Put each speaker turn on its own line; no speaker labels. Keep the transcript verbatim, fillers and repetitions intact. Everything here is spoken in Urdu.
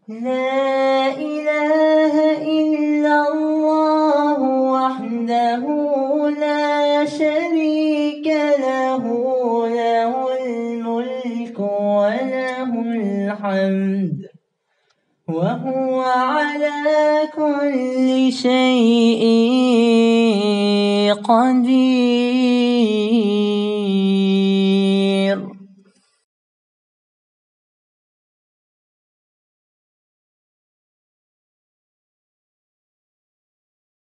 لا إله إلا الله وحده لا شريك له له الملك وله الحمد وهو على كل شيء قدير.